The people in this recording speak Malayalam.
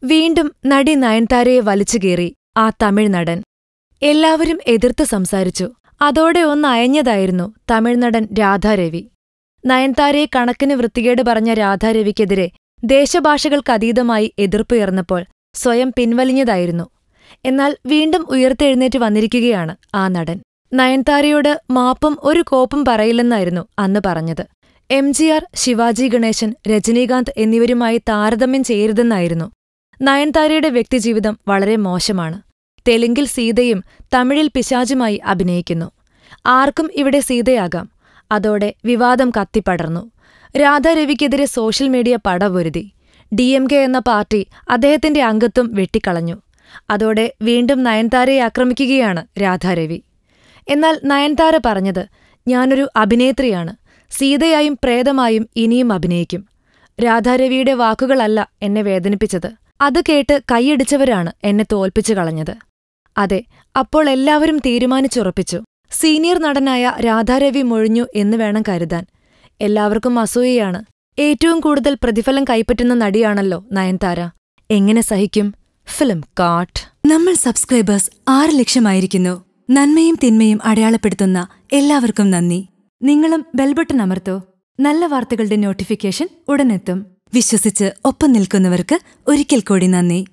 വീണ്ടും നടി നയൻതാരയെ വലിച്ചുകീറി ആ തമിഴ് നടൻ. എല്ലാവരും എതിർത്ത് സംസാരിച്ചു. അതോടെ ഒന്നയഞ്ഞതായിരുന്നു തമിഴ്നടൻ രാധാരവി. നയൻതാരയെ കണക്കിന് വൃത്തികേട് പറഞ്ഞ രാധാരവിക്കെതിരെ ദേശഭാഷകൾക്കതീതമായി എതിർപ്പുയർന്നപ്പോൾ സ്വയം പിൻവലിഞ്ഞതായിരുന്നു. എന്നാൽ വീണ്ടും ഉയർത്തെഴുന്നേറ്റ് വന്നിരിക്കുകയാണ് ആ നടൻ. നയൻതാരയോട് മാപ്പും ഒരു കോപ്പും പറയില്ലെന്നായിരുന്നു അന്ന് പറഞ്ഞത്. എംജിആർ, ശിവാജി ഗണേശൻ, രജനീകാന്ത് എന്നിവരുമായി താരതമ്യം ചെയ്യരുതെന്നായിരുന്നു. നയൻതാരയുടെ വ്യക്തിജീവിതം വളരെ മോശമാണ്. തെലുങ്കിൽ സീതയും തമിഴിൽ പിശാചുമായി അഭിനയിക്കുന്നു. ആർക്കും ഇവിടെ സീതയാകാം. അതോടെ വിവാദം കത്തിപ്പടർന്നു. രാധാരവിക്കെതിരെ സോഷ്യൽ മീഡിയ പടപൊരുതി. DMK എന്ന പാർട്ടി അദ്ദേഹത്തിന്റെ അംഗത്വം വെട്ടിക്കളഞ്ഞു. അതോടെ വീണ്ടും നയൻതാരയെ ആക്രമിക്കുകയാണ് രാധാരവി. എന്നാൽ നയൻതാര പറഞ്ഞത്, ഞാനൊരു അഭിനേത്രിയാണ്, സീതയായും പ്രേതമായും ഇനിയും അഭിനയിക്കും. രാധാരവിയുടെ വാക്കുകളല്ല എന്നെ വേദനിപ്പിച്ചത്. അത് കേട്ട് കൈയടിച്ചവരാണ് എന്നെ തോൽപ്പിച്ചു കളഞ്ഞത്. അതെ, അപ്പോൾ എല്ലാവരും തീരുമാനിച്ചുറപ്പിച്ചു, സീനിയർ നടനായ രാധാരവി മൊഴിഞ്ഞു എന്ന് വേണം കരുതാൻ. എല്ലാവർക്കും അസൂയയാണ്. ഏറ്റവും കൂടുതൽ പ്രതിഫലം കൈപ്പറ്റുന്ന നടിയാണല്ലോ നയൻതാര. എങ്ങനെ സഹിക്കും? Film cut. നമ്മൾ സബ്സ്ക്രൈബേഴ്സ് 6 ലക്ഷമായിരിക്കുന്നു. നന്മയും തിന്മയും അടയാളപ്പെടുത്തുന്ന എല്ലാവർക്കും നന്ദി. നിങ്ങളും ബെൽബട്ടൺ അമർത്തോ. നല്ല വാർത്തകളുടെ നോട്ടിഫിക്കേഷൻ ഉടനെത്തും. വിശ്വസിച്ച് ഒപ്പം നിൽക്കുന്നവർക്ക് ഒരിക്കൽ കൂടി നന്ദി.